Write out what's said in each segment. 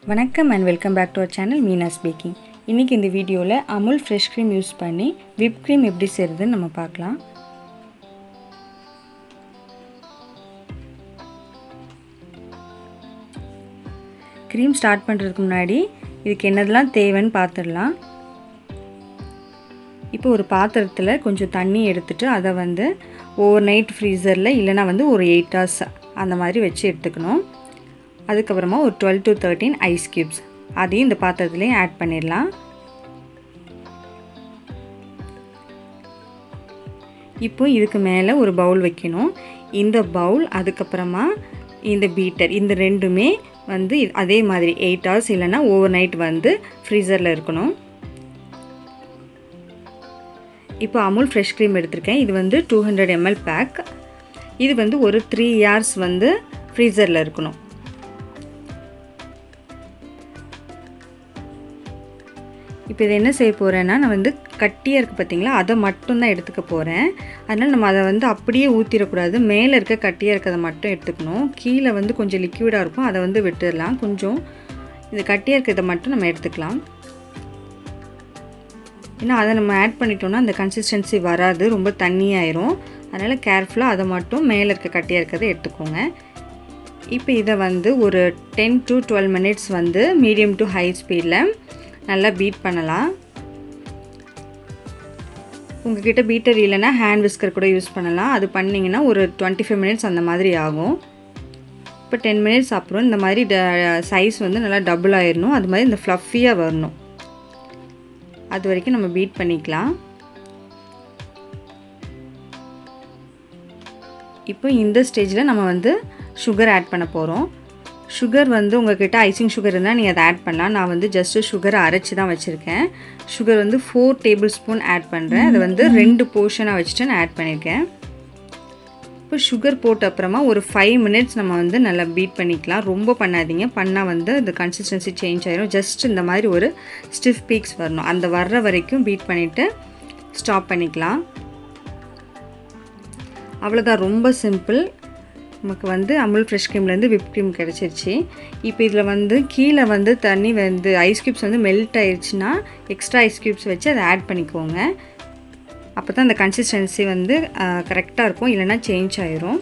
வணக்கம் and welcome back to our channel Meena's Baking. இன்னைக்கு இந்த வீடியோல அமுல் ஃப்ரெஷ் க்ரீம் யூஸ் பண்ணி whipped cream எப்படி செய்யறதுன்னு நம்ம பார்க்கலாம். க்ரீம் ஸ்டார்ட் பண்றதுக்கு முன்னாடி இதுக்கு என்னதெல்லாம் தேவைன்னு பார்த்துடலாம். இப்போ ஒரு பாத்திரத்துல கொஞ்சம் தண்ணி எடுத்துட்டு அத வந்து ஓவர்நைட் ஃப்ரீசர்ல இல்லனா வந்து ஒரு 8 hours அந்த மாதிரி வெச்சு எடுத்துக்கணும். அதுக்கு அப்புறமா ஒரு 12 to 13 ஐஸ் கியூப்ஸ் அதையும் இந்த பாத்திரத்திலே ஆட் பண்ணிடலாம். இப்போ இதுக்கு மேலே ஒரு பவுல் வைக்கணும். இந்த பவுல் அதுக்கு அப்புறமா இந்த பீட்டர் இந்த ரெண்டுமே வந்து அதே மாதிரி 8 hours இல்லனா ஓவர்நைட் வந்து ஃப்ரீசர்ல இருக்கணும். இப்போ அமுல் ஃப்ரெஷ் க்ரீம் எடுத்துர்க்கேன். இது வந்து 200 ml பேக். இது வந்து ஒரு 3 hours வந்து ஃப்ரீசர்ல இருக்கணும். இப்போ இது என்ன செய்ய போறேன்னா நான் வந்து கட்டியா இருக்கு பாத்தீங்களா அத மட்டும் தான் எடுத்துக்க போறேன். அதனால நம்ம அத வந்து அப்படியே ஊத்திர கூடாது. மேலே இருக்க கட்டியா இருக்கத மட்டும் எடுத்துக்கணும். கீழ வந்து கொஞ்சம் லிக்விடா இருக்கும். அத வந்து விட்டுறலாம். கொஞ்சம் இந்த கட்டியா இருக்கத மட்டும் நம்ம எடுத்துக்கலாம். ஏன்னா அத நம்ம ஆட் பண்ணிட்டோம்னா அந்த கன்சிஸ்டன்சி வராது. ரொம்ப தண்ணி ஆயிரும். அதனால கேர்ஃபுல்லா அத மட்டும் மேலே இருக்க கட்டியா இருக்கத எடுத்துக்கோங்க. இப்போ இத வந்து ஒரு 10 to 12 minutes வந்து மீடியம் டு ஹை ஸ்பீட்ல நல்லா பீட் பண்ணலாம். உங்ககிட்ட பீட்டர் இல்லனா ஹேண்ட் விஸ்கர் கூட யூஸ் பண்ணலாம். அது பண்ணீங்கனா ஒரு 25 minutes அந்த மாதிரி ஆகும். இப்போ 10 minutes அப்புறம் இந்த மாதிரி சைஸ் வந்து நல்லா டபுள் ஆயிரணும். அது மாதிரி இந்த ஃப்ளஃபியா வரணும். அது வரைக்கும் நம்ம பீட் பண்ணிக்கலாம். இப்போ இந்த ஸ்டேஜ்ல நம்ம வந்து சுகர் ஆட் பண்ண போறோம். சுகர் வந்து உங்ககிட்ட ஐசிங் சுகர் இருந்தா நீங்க அத ஆட் பண்ணலாம். நான் வந்து ஜஸ்ட் சுகரை அரைச்சு தான் வச்சிருக்கேன். சுகர் வந்து 4 tablespoon ஆட் பண்றேன். அது வந்து 2 போர்ஷனா வச்சிட்டு நான் ஆட் பண்ணிருக்கேன். இப்போ சுகர் போட்ட அப்புறமா ஒரு 5 minutes நம்ம வந்து நல்லா பீட் பண்ணிக்கலாம். ரொம்ப பண்ணாதீங்க. பண்ணா வந்து the consistency சேஞ்ச் ஆயிரும். ஜஸ்ட் இந்த மாதிரி ஒரு ஸ்டிஃப் பீக்ஸ் வரணும். அந்த வர்ற வரைக்கும் பீட் பண்ணிட்டு ஸ்டாப் பண்ணிக்கலாம். அவ்வளவுதான், ரொம்ப சிம்பிள். நமக்கு வந்து அமுல் ஃப்ரெஷ் க்ரீம்ல இருந்து whipped cream கிடைச்சிருச்சு. இப்போ இதுல வந்து கீழ வந்து தண்ணி வந்து ஐஸ் கியூப்ஸ் வந்து மெல்ட் ஆயிருச்சுனா எக்ஸ்ட்ரா ஐஸ் கியூப்ஸ் வச்சு அதை ஆட் பண்ணிக்கோங்க. அப்பதான் அந்த கன்சிஸ்டன்சி வந்து கரெக்ட்டா இருக்கும். இல்லனா சேஞ்ச் ஆயிரும்.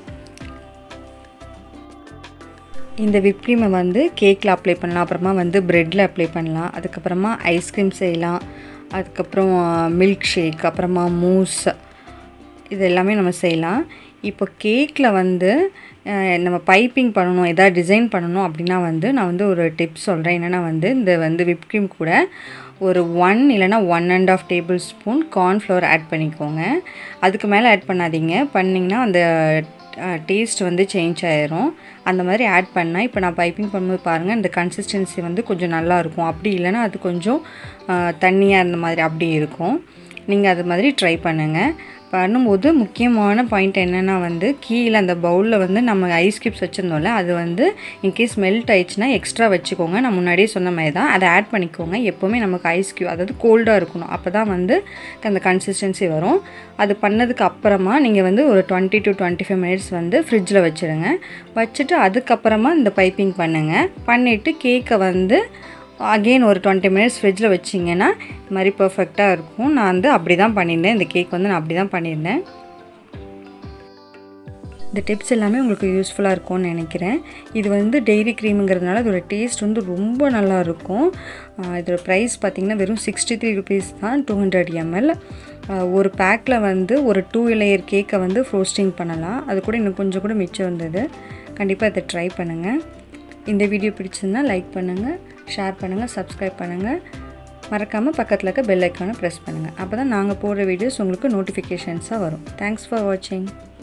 இந்த whipped cream வந்து கேக்ல அப்ளை பண்ணலாம். அப்புறமா வந்து பிரெட்ல அப்ளை பண்ணலாம். அதுக்கு அப்புறமா ஐஸ்கிரீம் செய்யலாம். அதுக்கு அப்புறம் மில்க் ஷேக், அப்புறமா மூஸ் இது எல்லாமே நம்ம செய்யலாம். இப்போ கேக்ல வந்து நம்ம பைப்பிங் பண்ணனும், ஏதா டிசைன் பண்ணனும் அப்படினா வந்து நான் வந்து ஒரு டிப் சொல்றேன். என்னன்னா வந்து இந்த வந்து whipped cream கூட ஒரு 1 இல்லனா 1.5 tablespoon corn flour ஆட் பண்ணிக்கோங்க. அதுக்கு மேல ஆட் பண்ணாதீங்க. பண்ணீங்கனா அந்த டேஸ்ட் வந்து சேஞ்ச் ஆயிரும். அந்த மாதிரி ஆட் பண்ணா இப்போ நான் பைப்பிங் பண்ணும்போது பாருங்க இந்த கன்சிஸ்டன்சி வந்து கொஞ்சம் நல்லா இருக்கும். அப்படி இல்லனா அது கொஞ்சம் தண்ணியா இந்த மாதிரி அப்படி இருக்கும். நீங்க அது மாதிரி ட்ரை பண்ணுங்க. பண்ணும்போது முக்கியமான பாயிண்ட் என்னன்னா வந்து கீழ அந்த பவுல்ல வந்து நம்ம ஐஸ் கியூப்ஸ் வச்சிருந்தோம்ல அது வந்து in case மெல்ட் ஆயிடுச்சுனா எக்ஸ்ட்ரா வச்சுக்கோங்க. நான் முன்னாடியே சொன்ன மாதிரி தான் அதை ஆட் பண்ணிக்கோங்க. எப்பவுமே நமக்கு ஐஸ் கியூப் அதாவது கோல்டா இருக்கணும். அப்பதான் வந்து அந்த கன்சிஸ்டன்சி வரும். அது பண்ணதுக்கு அப்புறமா நீங்க வந்து ஒரு 20 to 25 minutes வந்து ஃப்ரிட்ஜ்ல வச்சிடுங்க. வச்சிட்டு அதுக்கு அப்புறமா இந்த பைப்பிங் பண்ணுங்க. பண்ணிட்டு கேக்க வந்து again ஒரு 20 minutes ஃப்ரிட்ஜ்ல வச்சீங்கனா இந்த மாதிரி பெர்ஃபெக்ட்டா இருக்கும். நான் வந்து அப்படி தான் பண்ணிருந்தேன். இந்த கேக் வந்து நான் அப்படி தான் பண்ணிருந்தேன். இந்த டிப்ஸ் எல்லாமே உங்களுக்கு யூஸ்ஃபுல்லா இருக்கும்னு நினைக்கிறேன். இது வந்து டெய்ரி கிரீம்ங்கிறதுனால அதோட டேஸ்ட் வந்து ரொம்ப நல்லா இருக்கும். இதோட பிரைஸ் பாத்தீங்கன்னா வெறும் 63 rupees தான் 200 ml. ஒரு பேக்ல வந்து ஒரு 2 லேயர் கேக்க வந்து ஃப்ரோஸ்டிங் பண்ணலாம். அது கூட இன்னும் கொஞ்சம் கூட மிச்சம் இருந்தது. கண்டிப்பா இத ட்ரை பண்ணுங்க. இந்த வீடியோ பிடிச்சிருந்தா லைக் பண்ணுங்க, ஷேர் பண்ணுங்க, சப்ஸ்கிரைப் பண்ணுங்க. மறக்காம பக்கத்துல இருக்க பெல் ஐகானை பிரஸ் பண்ணுங்க. அப்பதான் நாங்க போடுற வீடியோஸ் உங்களுக்கு நோட்டிஃபிகேஷன்ஸா வரும். Thanks for watching.